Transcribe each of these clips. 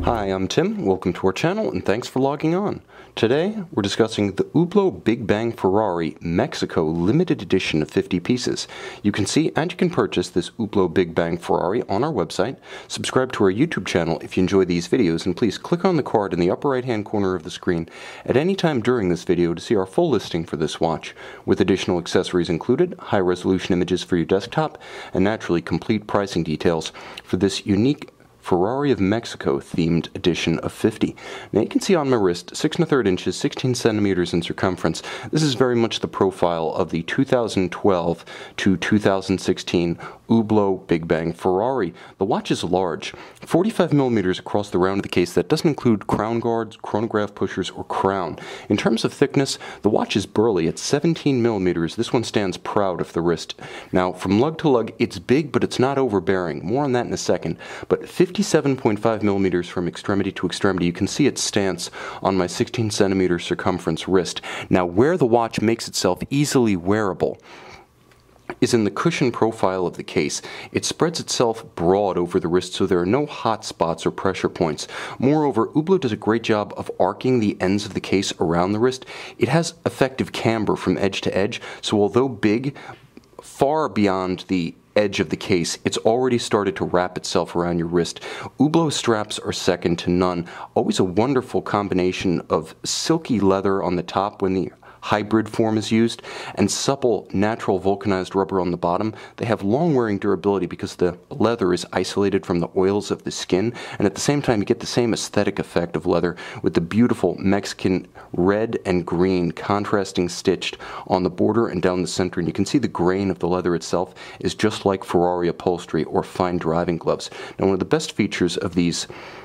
Hi, I'm Tim. Welcome to our channel and thanks for logging on. Today we're discussing the Hublot Big Bang Ferrari Mexico limited edition of 50 pieces. You can see and you can purchase this Hublot Big Bang Ferrari on our website. Subscribe to our YouTube channel if you enjoy these videos, and please click on the card in the upper right hand corner of the screen at any time during this video to see our full listing for this watch, with additional accessories included, high resolution images for your desktop, and naturally complete pricing details for this unique Ferrari of Mexico themed edition of 50. Now you can see on my wrist 6 1/3 inches, 16 centimeters in circumference. This is very much the profile of the 2012 to 2016 Hublot Big Bang Ferrari. The watch is large, 45 millimeters across the round of the case. That doesn't include crown guards, chronograph pushers, or crown. In terms of thickness, the watch is burly at 17 millimeters. This one stands proud of the wrist. Now from lug to lug, it's big, but it's not overbearing. More on that in a second. But 57.5 millimeters from extremity to extremity. You can see its stance on my 16 centimeter circumference wrist. Now where the watch makes itself easily wearable is in the cushion profile of the case. It spreads itself broad over the wrist, so there are no hot spots or pressure points. Moreover, Hublot does a great job of arcing the ends of the case around the wrist. It has effective camber from edge to edge, so although big, far beyond the edge of the case, it's already started to wrap itself around your wrist. Hublot straps are second to none. Always a wonderful combination of silky leather on the top when the hybrid form is used, and supple natural vulcanized rubber on the bottom. They have long wearing durability because the leather is isolated from the oils of the skin, and at the same time you get the same aesthetic effect of leather with the beautiful Mexican red and green contrasting stitched on the border and down the center, and you can see the grain of the leather itself is just like Ferrari upholstery or fine driving gloves. Now one of the best features of these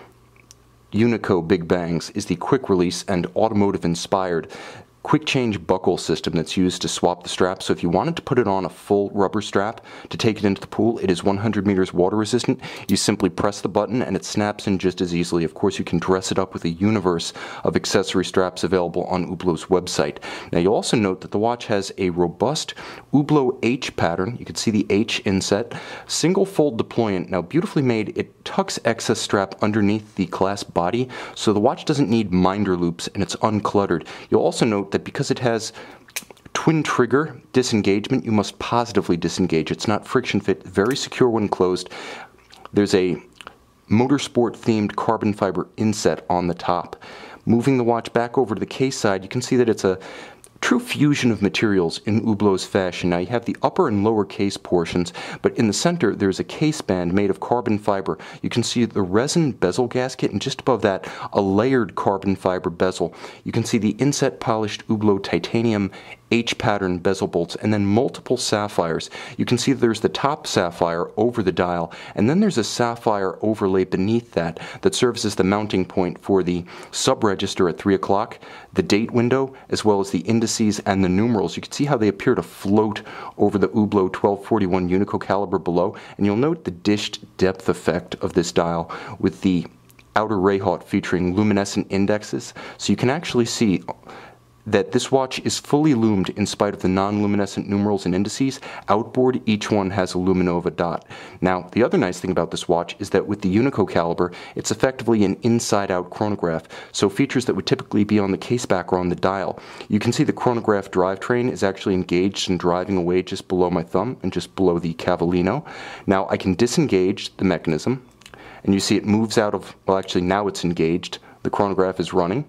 UNICO Big Bangs is the quick release and automotive inspired quick change buckle system that's used to swap the strap. So if you wanted to put it on a full rubber strap to take it into the pool, it is 100 meters water resistant. You simply press the button and it snaps in just as easily. Of course, you can dress it up with a universe of accessory straps available on Hublot's website. Now you'll also note that the watch has a robust Hublot H pattern. You can see the H inset, single fold deployant. Now beautifully made, it tucks excess strap underneath the clasp body, so the watch doesn't need minder loops and it's uncluttered. You'll also note that because it has twin trigger disengagement, you must positively disengage. It's not friction fit, very secure when closed. There's a motorsport themed carbon fiber inset on the top. Moving the watch back over to the case side, you can see that it's a true fusion of materials in Hublot's fashion. Now you have the upper and lower case portions, but in the center there's a case band made of carbon fiber. You can see the resin bezel gasket, and just above that a layered carbon fiber bezel. You can see the inset polished Hublot titanium H-pattern bezel bolts, and then multiple sapphires. You can see there's the top sapphire over the dial, and then there's a sapphire overlay beneath that that serves as the mounting point for the sub-register at 3 o'clock, the date window, as well as the indices and the numerals. You can see how they appear to float over the Hublot 1241 UNICO caliber below, and you'll note the dished depth effect of this dial with the outer Rayhaut featuring luminescent indexes, so you can actually see that this watch is fully loomed in spite of the non-luminescent numerals and indices. Outboard, each one has a luminova dot. Now, the other nice thing about this watch is that with the UNICO caliber, it's effectively an inside-out chronograph, so features that would typically be on the case back are on the dial. You can see the chronograph drivetrain is actually engaged and driving away just below my thumb and just below the cavallino. Now, I can disengage the mechanism, and you see it moves out of, well actually now it's engaged, the chronograph is running.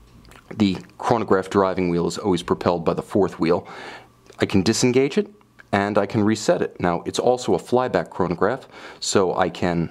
The chronograph driving wheel is always propelled by the fourth wheel. I can disengage it and I can reset it. Now it's also a flyback chronograph, so I can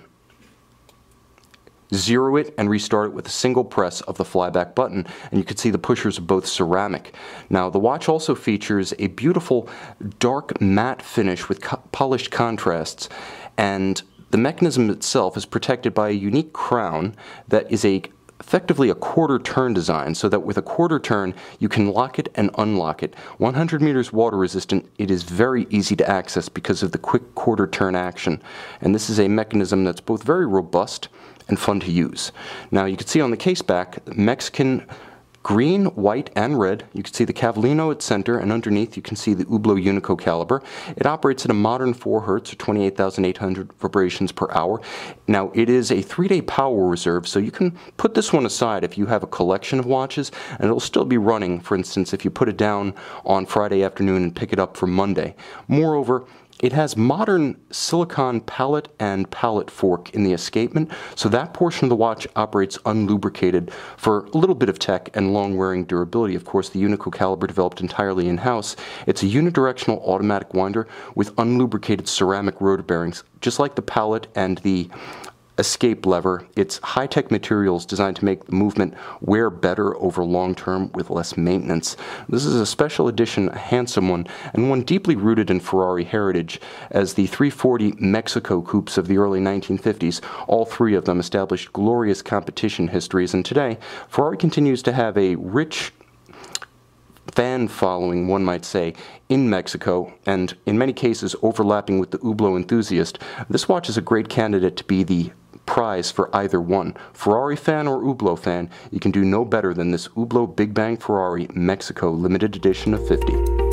zero it and restart it with a single press of the flyback button, and you can see the pushers are both ceramic. Now the watch also features a beautiful dark matte finish with polished contrasts, and the mechanism itself is protected by a unique crown that is effectively a quarter turn design, so that with a quarter turn you can lock it and unlock it. 100 meters water resistant, it is very easy to access because of the quick quarter turn action, and this is a mechanism that's both very robust and fun to use. Now you can see on the case back Mexican green, white, and red. You can see the Cavallino at center, and underneath you can see the Hublot UNICO caliber. It operates at a modern 4 Hz or 28,800 vibrations per hour. Now, it is a 3-day power reserve, so you can put this one aside if you have a collection of watches, and it'll still be running, for instance, if you put it down on Friday afternoon and pick it up for Monday. Moreover, it has modern silicon pallet and pallet fork in the escapement, so that portion of the watch operates unlubricated for a little bit of tech and long-wearing durability. Of course, the UNICO caliber developed entirely in-house. It's a unidirectional automatic winder with unlubricated ceramic rotor bearings, just like the pallet and the escape lever. It's high-tech materials designed to make the movement wear better over long term with less maintenance. This is a special edition, a handsome one, and one deeply rooted in Ferrari heritage, as the 340 Mexico coupes of the early 1950s, all three of them established glorious competition histories, and today Ferrari continues to have a rich fan following, one might say, in Mexico, and in many cases overlapping with the Hublot enthusiast. This watch is a great candidate to be the prize for either one. Ferrari fan or Hublot fan, you can do no better than this Hublot Big Bang Ferrari Mexico limited edition of 50.